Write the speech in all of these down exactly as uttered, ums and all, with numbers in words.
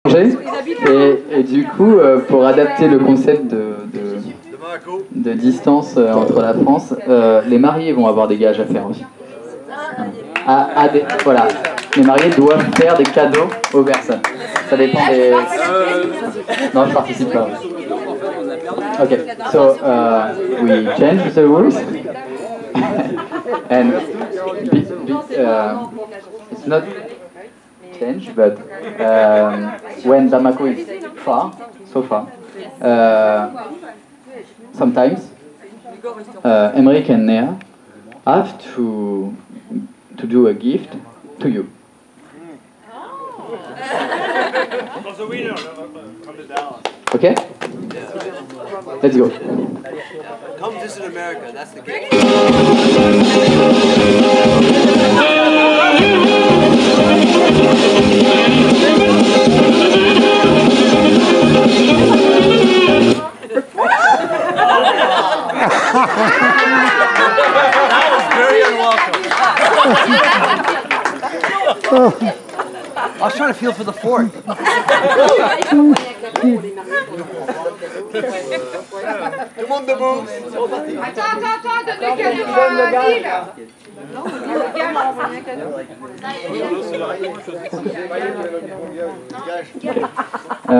Et, et du coup, euh, pour adapter le concept de, de, de distance euh, entre la France, euh, les mariés vont avoir des gages à faire aussi. À, à des, voilà, les mariés doivent faire des cadeaux aux personnes. Ça dépend des... Non, je participe pas. Ok, so uh, we change the rules. And be, be, uh, it's not change, but um, when Bamako is far, so far, uh, sometimes uh, Emmerich and Nea have to to do a gift to you. Okay? Let's go. Come visit America, that's the gift. That was very unwelcome. I was trying to feel for the fork. Tout le monde debout. Attends, attends, attends, donne le cadeau à Bill. Non, le Uh,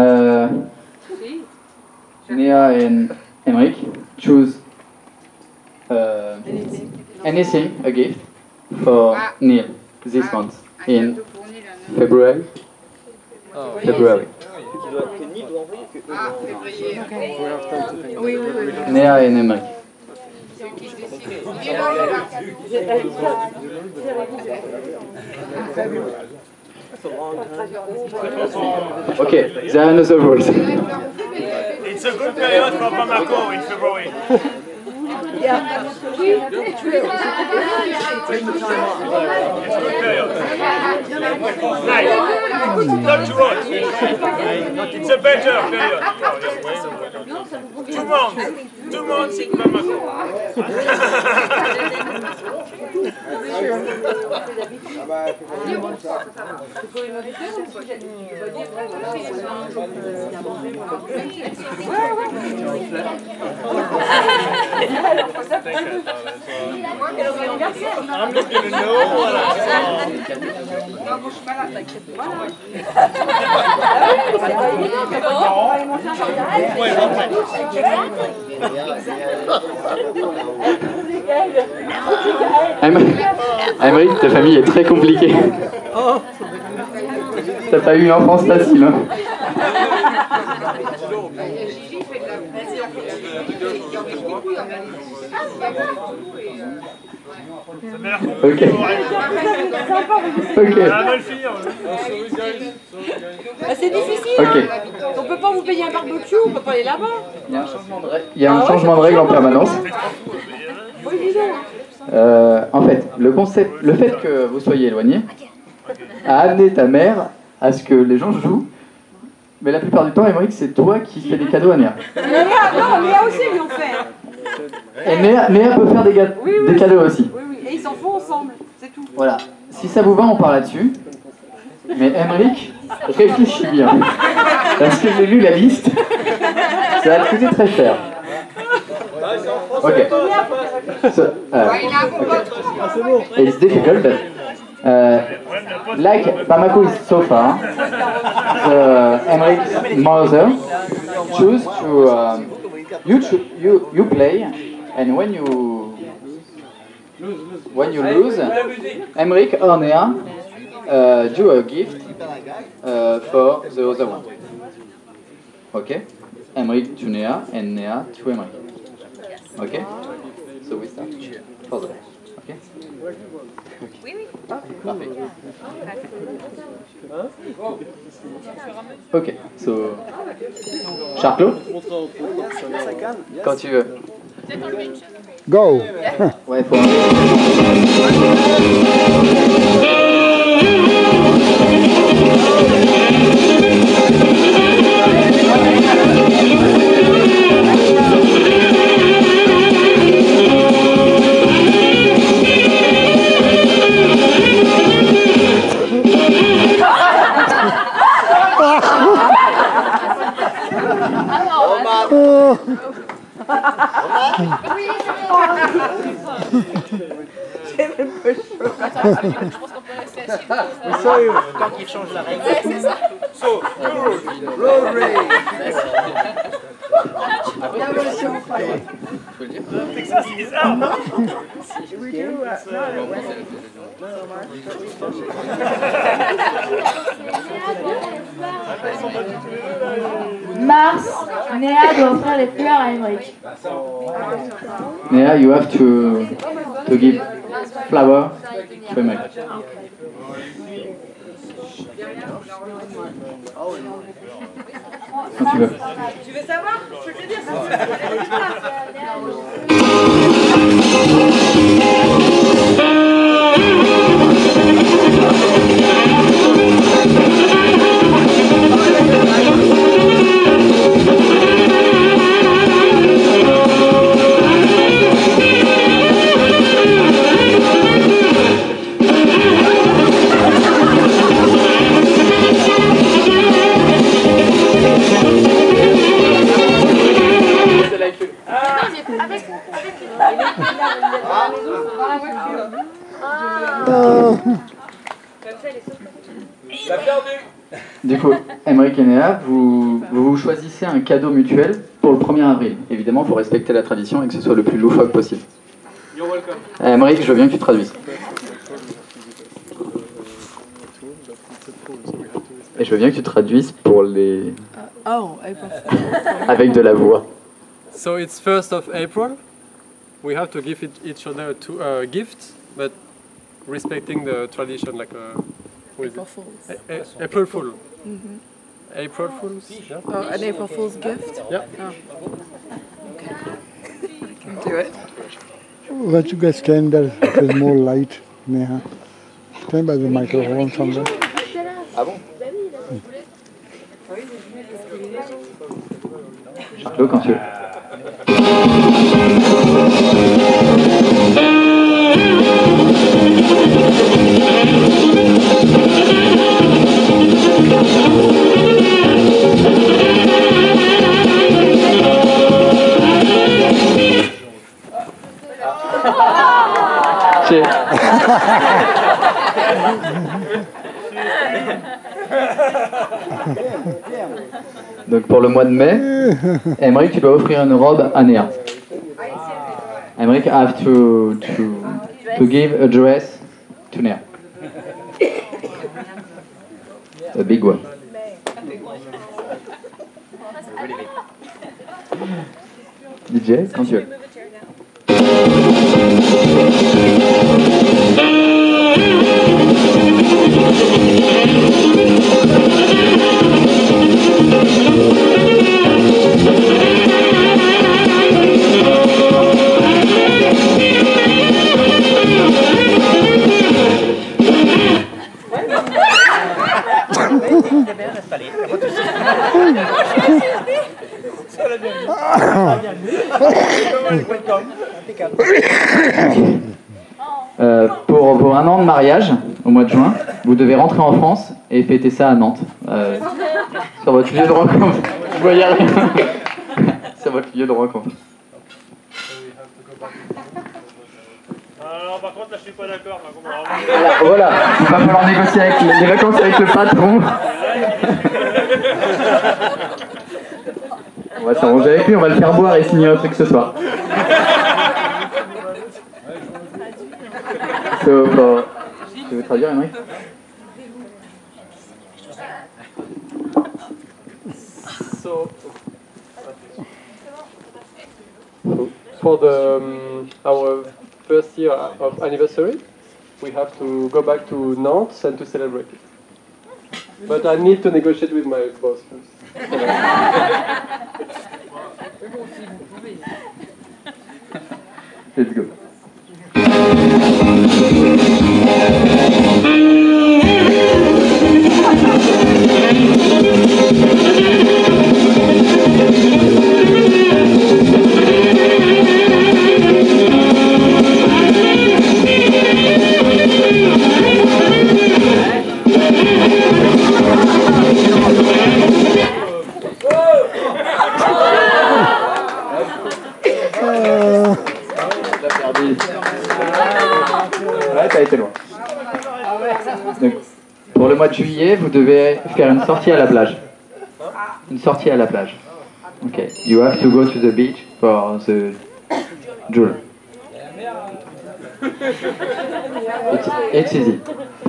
Nea and Emmerich choose uh, anything, a gift, for Neil this month in February. February. Ah, février. Oui, oui, oui. Nea and Emmerich. Okay, there are another rules. It's a good period for Bamako in February. Yeah. Take the time off. It's a good period. Nice. Not too hot. It's a better period. Two months. Two months in Bamako. I'm not gonna know what I Emmerich, ta famille est très compliquée. T'as pas eu une enfance facile, hein? Ok. Ok. Bah, c'est difficile. Ok. Hein. On peut pas vous payer un barbecue, on peut pas aller là-bas. Il y a un changement de règle, Il y a un changement de règle en permanence. Oui, dis donc. Euh, en fait, le concept, le fait que vous soyez éloigné a amené ta mère à ce que les gens jouent, mais la plupart du temps, Emmerich, c'est toi qui fais des cadeaux à Néa. Néa, non, Néa aussi ils l'ont fait. Et Néa, Néa peut faire des, ga- Oui, oui, des cadeaux aussi. Oui, oui, et ils s'en font ensemble, c'est tout. Voilà. Si ça vous va, on part là-dessus. Mais Emmerich, réfléchis bien. Parce que j'ai lu la liste. Ça va te coûter très cher. Ok. So, uh, okay. It's difficult, but uh, like Bamako is so far, the Emmerich's mother choose to um, you, cho- you you play, and when you when you lose, Emmerich or Nea uh, do a gift uh, for the other one. Okay, Emmerich to Nea and Nea to Emmerich. Okay, so we start for the okay. Oui, oui. Parfait. Ok, so Charclos, quand tu veux. Go. Ouais, faut Ha ha ha! C'est même pas chaud. Je pense qu'on peut rester assis. Tant qu'il change la règle. Ouais, c'est ça. So, road. Road race. Texas is out. We do, uh, Mars, Néa doit offrir les fleurs à Emmerich. Néa, you have to, to give flower to Emmerich. Quand tu veux. Tu veux savoir? Je peux te dire ça. Du coup, Emmerich et Néa, vous, vous choisissez un cadeau mutuel pour le premier avril. Évidemment, pour respecter la tradition et que ce soit le plus loufoque possible. Emmerich, je veux bien que tu traduises. Et je veux bien que tu traduises pour les... Oh, April. avec de la voix. So it's first of April. We have to give it, each other two uh, gifts, but respecting the tradition, like uh, what is April it? Fools. A- a- April Fool. Mm-hmm. April Fools. Yeah. Oh, an April Fool's gift? Yeah. Oh. Okay. I can do it. Let you guys stand there. There's more light, Neha. Stand by the microphone somewhere. Ah bon? Charlot, quand tu veux. J'ai- Donc pour le mois de mai, Emmerich, tu dois offrir une robe à Néa. Emmerich have to, to, to give a dress to Néa. A big one. D J, quand tu veux. Euh, pour, pour un an de mariage, au mois de juin, vous devez rentrer en France et fêter ça à Nantes, euh, sur votre lieu de rencontre. Je voyais rien. Sur votre lieu de rencontre. Alors, par contre, là, je suis pas d'accord. par contre, Voilà, voilà, il va falloir négocier avec les, les vacances avec le patron. On va s'arranger avec lui, on va le faire boire et signer un truc ce soir. So, for... Tu veux traduire, Emmerich? So for the um, our first year of anniversary, we have to go back to Nantes and to celebrate it. But I need to negotiate with my boss first. Let's go. mariés, vous devez faire une sortie à la plage. Une sortie à la plage. Ok. You have to go to the beach for the jewel. It's, it's easy.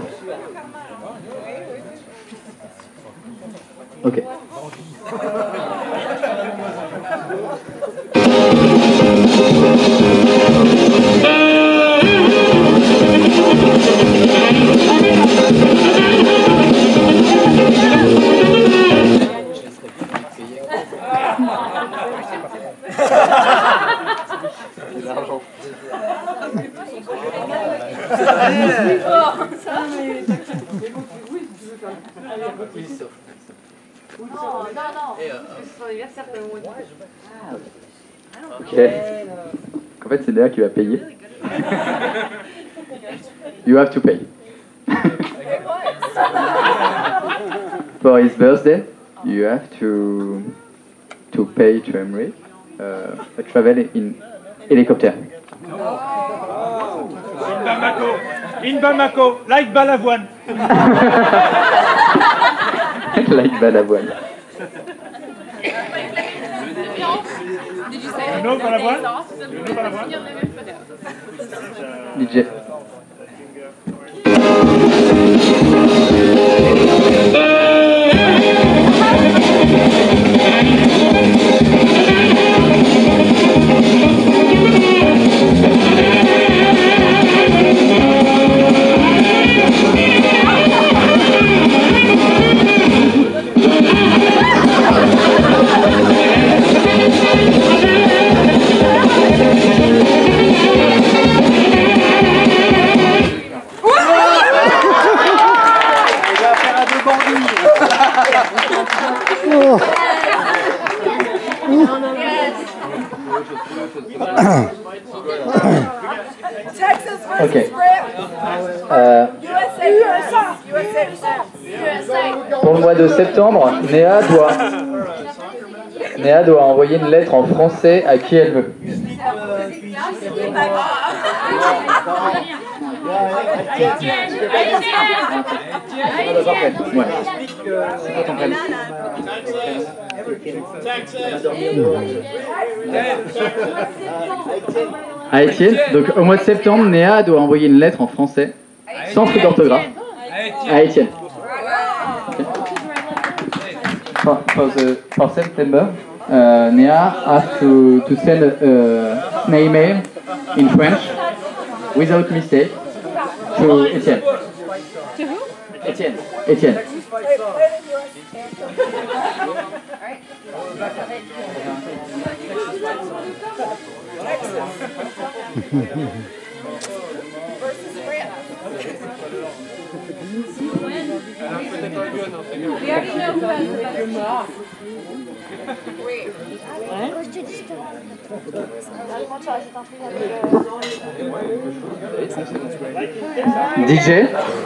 Ok. Ok. En fait, c'est Léa qui va payer. You have to pay. For his birthday, you have to to pay to Emmerich uh, a travel in helicopter. In Bamako, in Bamako, like Balavoine. Like Balavoine. You know Balavoine? You know Balavoine? D J. Ok. Euh, pour le mois de septembre, Néa doit, Néa doit envoyer une lettre en français à qui elle veut. Ouais. C'est quoi ton prénom? À Étienne. Donc au mois de septembre, Néa doit envoyer une lettre en français, sans faute d'orthographe, à Étienne. Okay. For, for, the, for September, uh, Néa has to, to send a, an email in French, without mistake, to Étienne. To who? Étienne. Étienne. D J.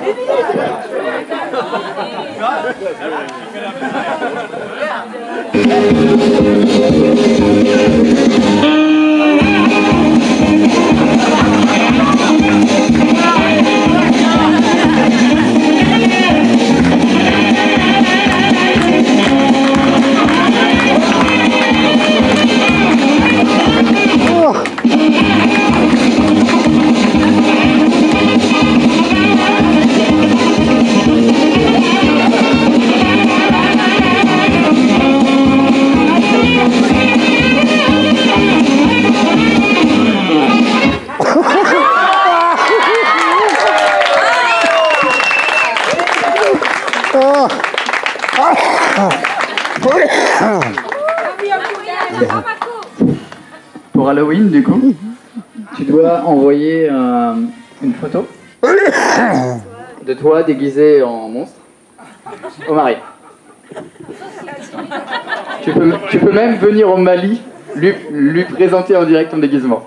Pour Halloween, du coup, tu dois envoyer euh, une photo de toi déguisé en monstre au mari. Tu peux, tu peux même venir au Mali lui, lui présenter en direct ton déguisement.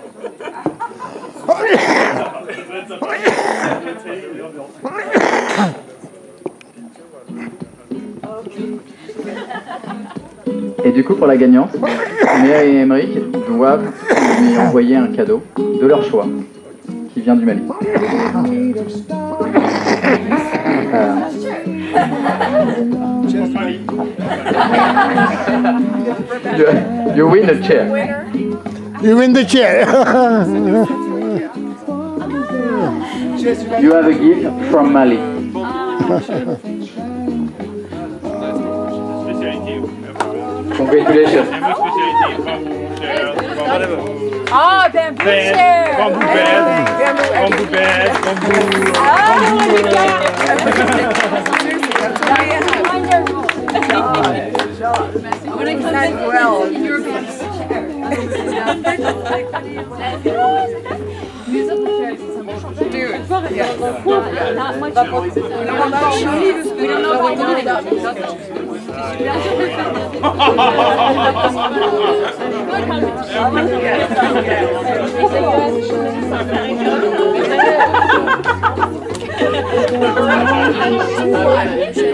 Et du coup, pour la gagnante, Néa et Emmerich doivent lui envoyer un cadeau de leur choix, qui vient du Mali. Euh, you, you win a chair. You win the chair. You have a gift from Mali. Congratulations. Ah, bamboo chair. Bamboo bed, bamboo bed, bamboo. When it comes in, well, your bamboo chair. Musical chairs is something. Dude, not much. We don't know what to do. Yeah.